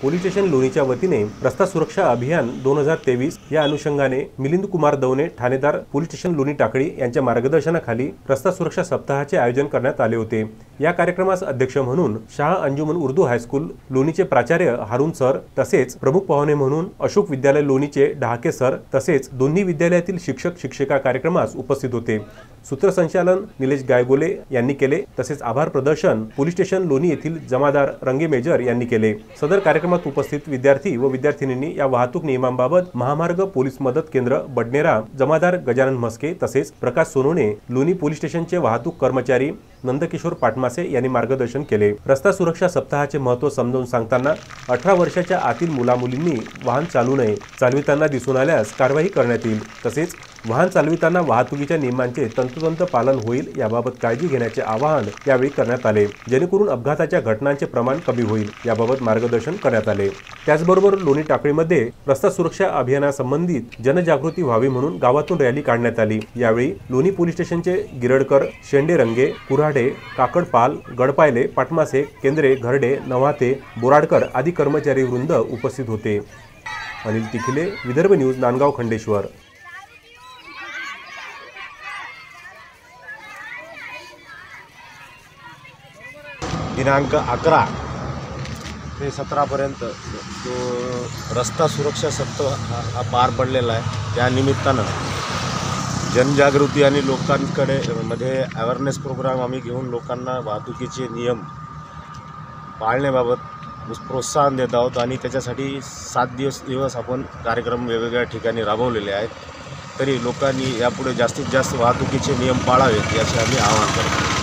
Police station लोणीच्या वतीने रस्ता सुरक्षा अभियान 2023 या अनुषंगाने मिलिंद कुमार दवणे ठाणेदार पोलीस स्टेशन लोणी टाकळी यांच्या मार्गदर्शनाखाली रस्ता सुरक्षा सप्ताहाचे आयोजन करण्यात आले होते। या कार्यक्रमास अध्यक्ष म्हणून शाह अंजुमन उर्दू हायस्कूल लोणीचे प्राचार्य हारून सर तसेच प्रमुख पाहुणे म्हणून अशोक विद्यालय लोणीचे ढहाके सर तसेच दोन्ही विद्यालयातील शिक्षक शिक्षिका कार्यक्रमास उपस्थित होते। सूत्रसंचालन निलेश गायगोले यांनी केले तसेच आभार प्रदर्शन पोलीस स्टेशन लोणी येथील जमादार रंगे मेजर यांनी केले। सदर कार्यक्रमात उपस्थित विद्यार्थी व विद्यार्थिनींनी या वाहतूक नियमांबाबत महामार्ग पोलीस मदत केंद्र बडनेरा जमादार गजानन म्हस्के तसेच प्रकाश सोनोने लोणी पोलीस स्टेशनचे वाहतूक कर्मचारी नंदकिशोर पाटमासे यांनी मार्गदर्शन केले। रस्ता सुरक्षा सप्ताहाचे महत्त्व समजावून सांगताना 18 वर्षाच्या आतील मुलामुलींनी वाहन चालू नये, चालविताना दिसून आल्यास कारवाई करण्यात येईल तसेच वाहन चालविताना वाहतुकीच्या नियमांचे तंतोतंत पालन होईल याबाबत काळजी घेण्याचे आवाहन यावेळी करण्यात आले, जेणेकरून अपघाताच्या घटनांचे प्रमाण कमी होईल याबाबत मार्गदर्शन करण्यात आले। त्याचबरोबर लोणी टाकळीमध्ये रस्ता सुरक्षा अभियानासंबंधित जनजागृती व्हावी म्हणून गावातून रॅली काढण्यात आली। यावेळी लोणी पोलीस स्टेशनचे गिरडकर, शेंडे रंगे, कुऱ्हाडे, काकडपाल, गडपायले, पाटमासे, केंद्रे, घरडे, नव्हाते, बोराडकर आदी कर्मचारी वृंद उपस्थित होते। अनिल तिखिले, विदर्भ न्यूज, नांदगाव खंडेश्वर। दिनांक 11 ते 17 पर्यंत जो रस्ता सुरक्षा सप्ताह हा पार पडलेला आहे। त्या निमित्तानं जनजागृती आणि लोकांकडे मध्ये अवेअरनेस प्रोग्राम आम्ही घेऊन लोकांना वाहतुकीचे नियम पाळण्याबाबत प्रोत्साहन देत आहोत आणि त्याच्यासाठी 7 दिवस आपण कार्यक्रम वेगवेगळ्या ठिकाणी राबवलेले आहेत। तरी लोकांनी यापुढे जास्तीत जास्त वाहतुकीचे नियम पाळावेत याचे आम्ही आवाहन करतो।